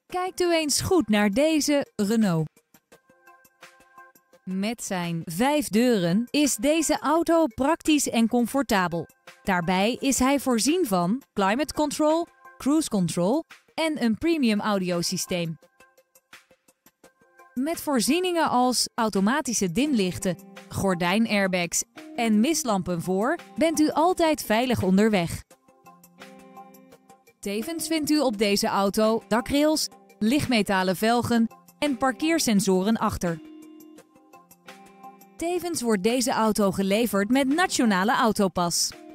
Kijkt u eens goed naar deze Renault. Met zijn 5 deuren is deze auto praktisch en comfortabel. Daarbij is hij voorzien van climate control, cruise control en een premium audiosysteem. Met voorzieningen als automatische dimlichten, gordijnairbags en mistlampen voor bent u altijd veilig onderweg. Tevens vindt u op deze auto dakrails, lichtmetalen velgen en parkeersensoren achter. Tevens wordt deze auto geleverd met Nationale Autopas.